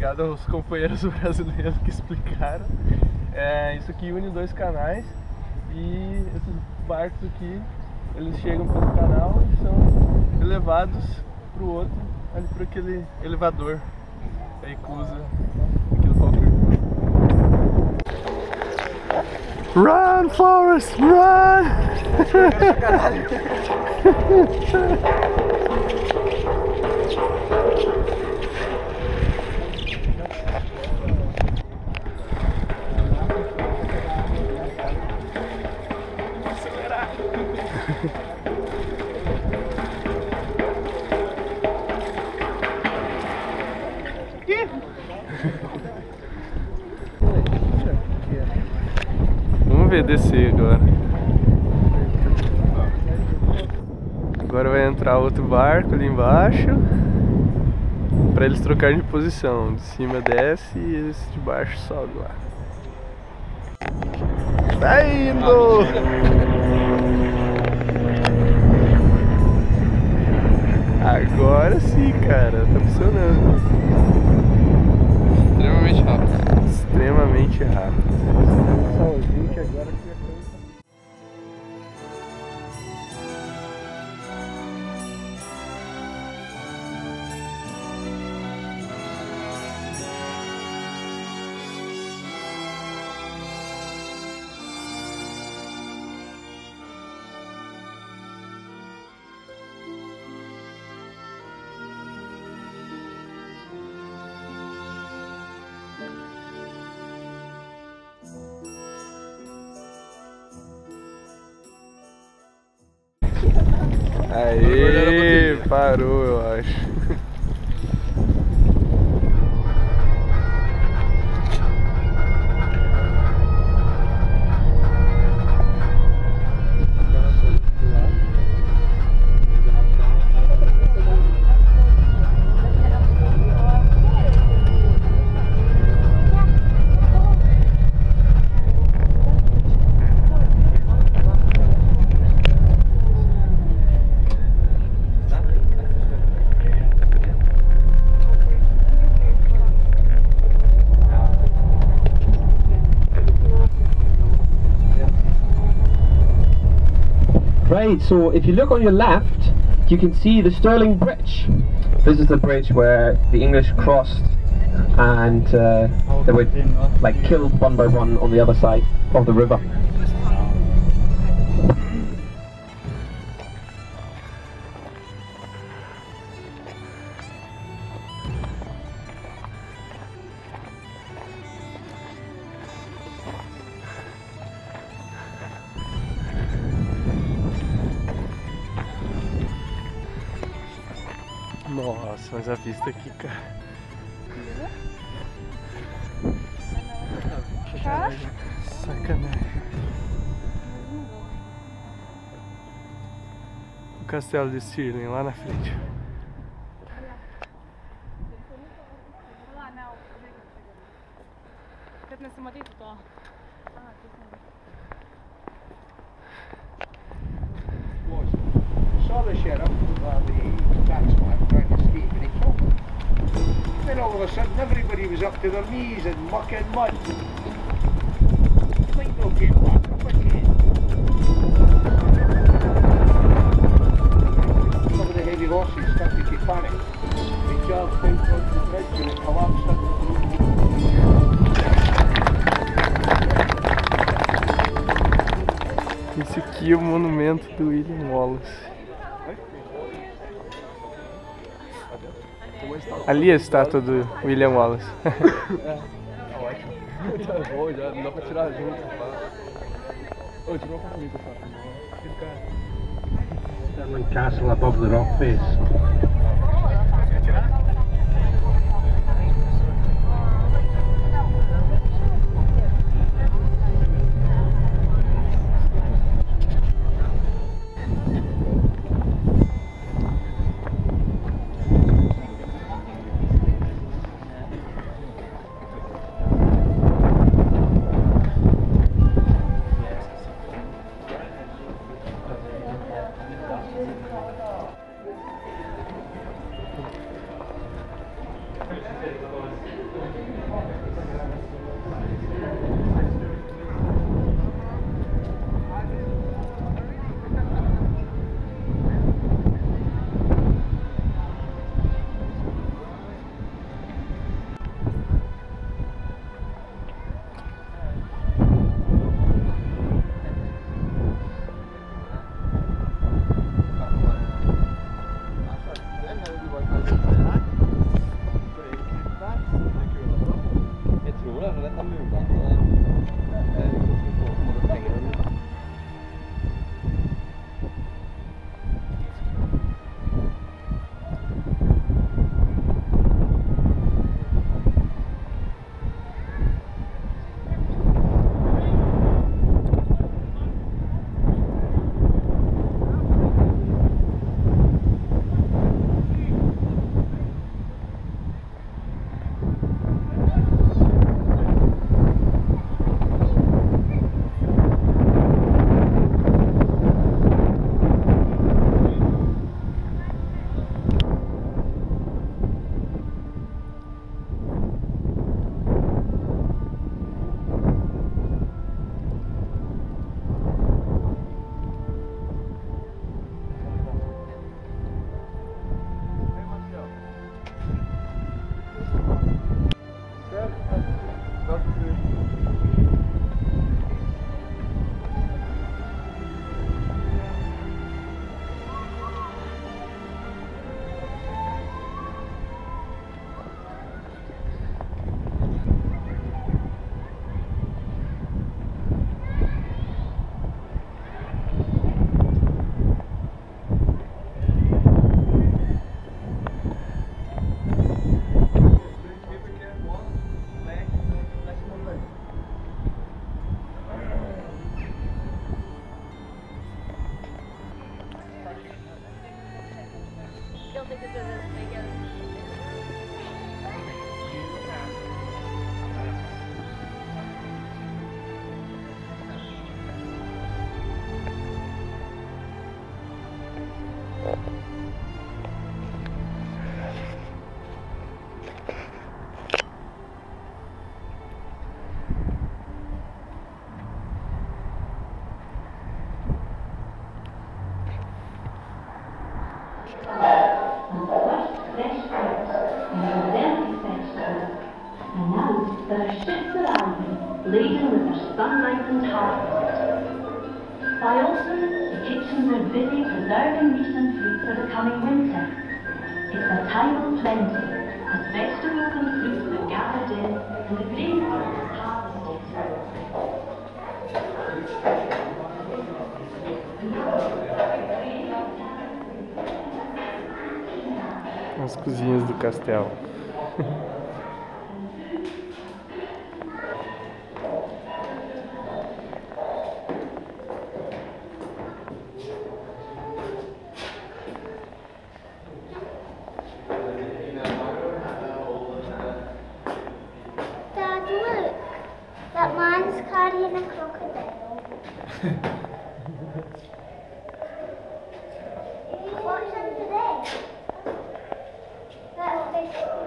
Obrigado aos companheiros brasileiros que explicaram. Isso aqui une dois canais e esses barcos aqui, eles chegam pelo canal e são elevados para o outro, ali por aquele elevador aí que usa aqui no Falkirk. Run, Forrest, run! Vamos ver descer agora. Agora vai entrar outro barco ali embaixo para eles trocarem de posição. De cima desce e esse de baixo sobe lá. Tá indo! Agora sim, cara, tá funcionando. Extremamente rápido. Extremamente rápido. Sozinho que agora que a coisa. Aí, parou, eu acho. Right, so if you look on your left, you can see the Stirling Bridge. This is the bridge where the English crossed and they were like killed one by one on the other side of the river. Nossa, mas a vista aqui, cara. Sacanagem. O castelo de Stirling lá na frente. Saw the sheriff, the taxman, trying to escape and he took him. Then all of a sudden everybody was up to their knees in muck and mud. Might not get back up again. Some of the heavy horses started to panic. They charged out onto the bridge and it collapsed under the road. Esse aqui é o monumento do William Wallace. Ali é a estátua do William Wallace. Ótimo. Já não dá pra tirar junto. Ô, tirou pra mim, pessoal. Stirling Castle above the rock face. There are ships arriving, laden with their sun-lightened harvests. By autumn, the kitchens are busy preserving meat and fruit for the coming winter. It's a time of plenty, as vegetables and fruits are gathered in and the grain crop is harvested. As cozinhas do castelo. Dad, look. That man's carrying a crocodile. What's under there? That's big.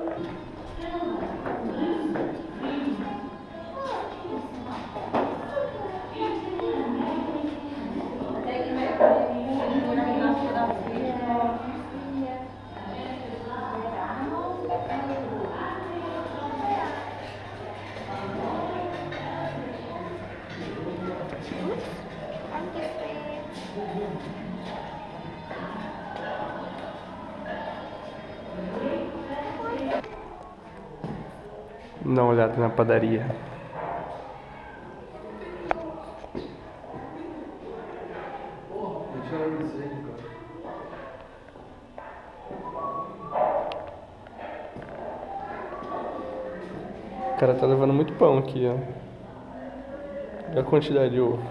Dá uma olhada na padaria. O cara tá levando muito pão aqui, ó. Olha a quantidade de ovo.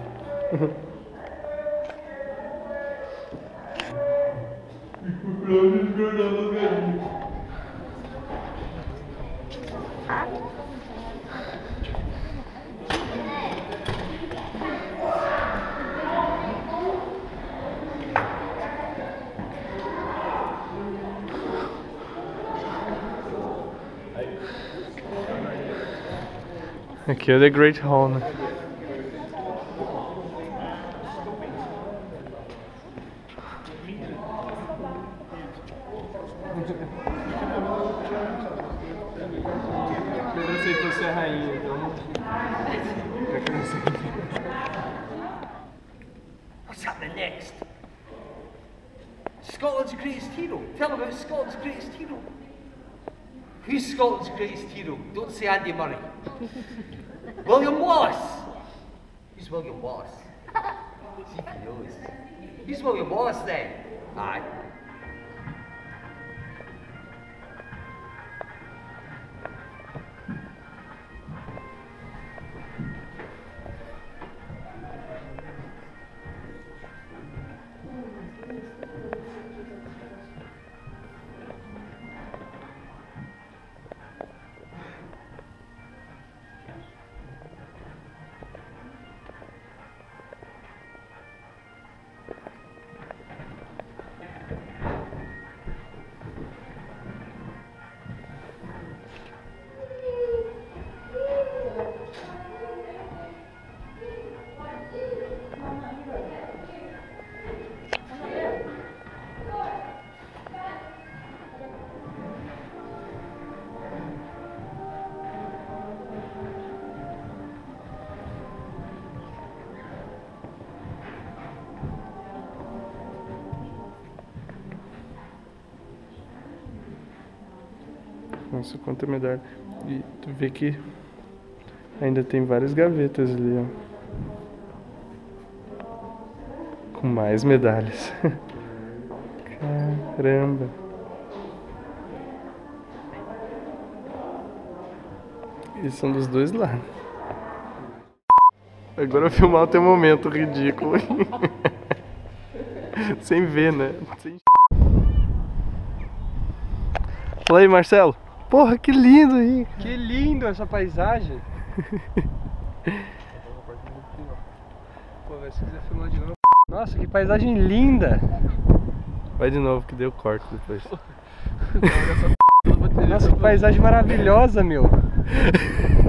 Aqui é The Great Hall, né? Ele aceitou ser a rainha, então... What's happening next? Scotland's greatest hero. Tell them about Scotland's greatest hero. Who's Scotland's greatest hero? Don't say Andy Murray. William Wallace. Who's William Wallace? See if he knows. Who's William Wallace then? Aye. Nossa, quanta medalha. E tu vê que ainda tem várias gavetas ali, ó. Com mais medalhas. Caramba. E são dos dois lados. Agora eu filmar o teu momento ridículo. Sem ver, né? Sem... Fala aí, Marcelo. Porra, que lindo aí. Que lindo essa paisagem. Pô, vai se quiser filmar de novo. Nossa, que paisagem linda. Vai de novo que deu corte depois. Nossa, que paisagem maravilhosa, meu.